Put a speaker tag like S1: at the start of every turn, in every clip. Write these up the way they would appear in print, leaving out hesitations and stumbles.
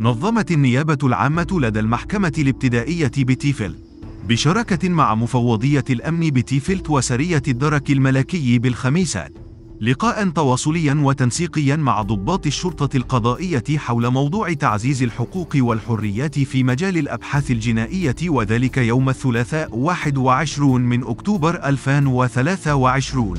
S1: نظمت النيابة العامة لدى المحكمة الابتدائية بتيفل بشراكة مع مفوضية الأمن بتيفلت وسرية الدرك الملكي بالخميس لقاء تواصليا وتنسيقيا مع ضباط الشرطة القضائية حول موضوع تعزيز الحقوق والحريات في مجال الأبحاث الجنائية، وذلك يوم الثلاثاء 21 من أكتوبر 2023.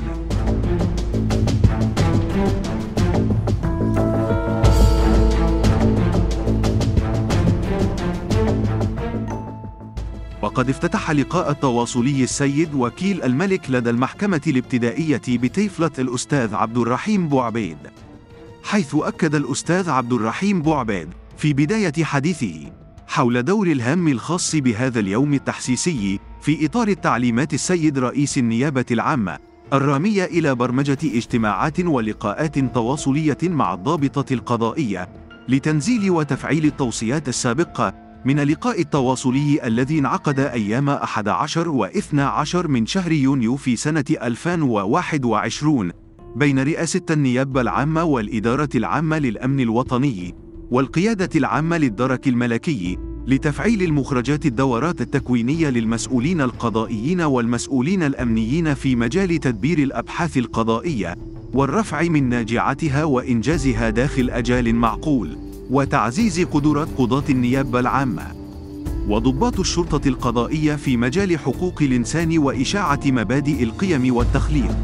S1: وقد افتتح لقاء التواصلي السيد وكيل الملك لدى المحكمة الابتدائية بتيفلت الأستاذ عبد الرحيم بوعبيد، حيث أكد الأستاذ عبد الرحيم بوعبيد في بداية حديثه حول دور الهام الخاص بهذا اليوم التحسيسي في إطار التعليمات السيد رئيس النيابة العامة الرامية إلى برمجة اجتماعات ولقاءات تواصلية مع الضابطة القضائية لتنزيل وتفعيل التوصيات السابقة من اللقاء التواصلي الذي انعقد أيام 11 و 12 من شهر يونيو في سنة 2021 بين رئاسة النيابة العامة والإدارة العامة للأمن الوطني والقيادة العامة للدرك الملكي لتفعيل المخرجات الدورات التكوينية للمسؤولين القضائيين والمسؤولين الأمنيين في مجال تدبير الأبحاث القضائية والرفع من ناجعتها وإنجازها داخل أجال معقول، وتعزيز قدرات قضاة النيابة العامة وضباط الشرطة القضائية في مجال حقوق الإنسان وإشاعة مبادئ القيم والتخليق.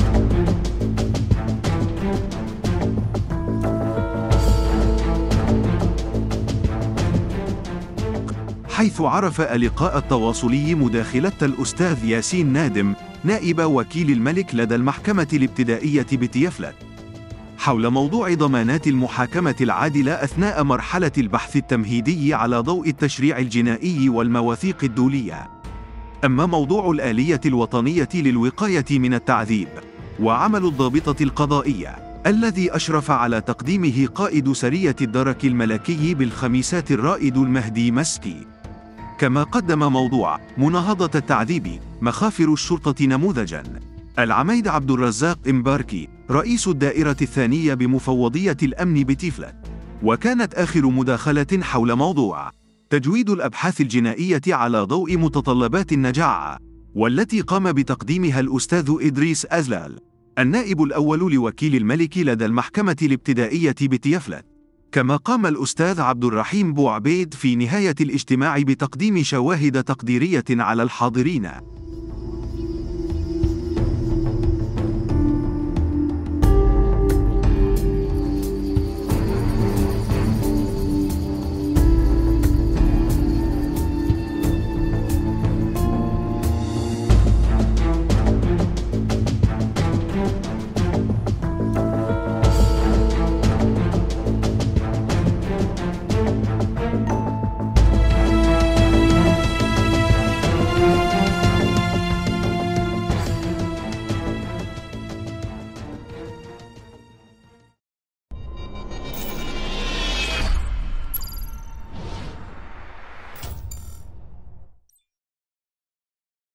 S1: حيث عرف اللقاء التواصلي مداخلة الأستاذ ياسين نادم نائب وكيل الملك لدى المحكمة الابتدائية بتيفلت حول موضوع ضمانات المحاكمة العادلة أثناء مرحلة البحث التمهيدي على ضوء التشريع الجنائي والمواثيق الدولية. أما موضوع الآلية الوطنية للوقاية من التعذيب وعمل الضابطة القضائية الذي أشرف على تقديمه قائد سرية الدرك الملكي بالخميسات الرائد المهدي مسكي، كما قدم موضوع مناهضة التعذيب مخافر الشرطة نموذجاً العميد عبد الرزاق إمباركي رئيس الدائرة الثانية بمفوضية الأمن بتيفلت. وكانت آخر مداخلة حول موضوع تجويد الأبحاث الجنائية على ضوء متطلبات النجاعة، والتي قام بتقديمها الأستاذ إدريس أزلال النائب الأول لوكيل الملك لدى المحكمة الابتدائية بتيفلت. كما قام الأستاذ عبد الرحيم بوعبيد في نهاية الاجتماع بتقديم شواهد تقديرية على الحاضرين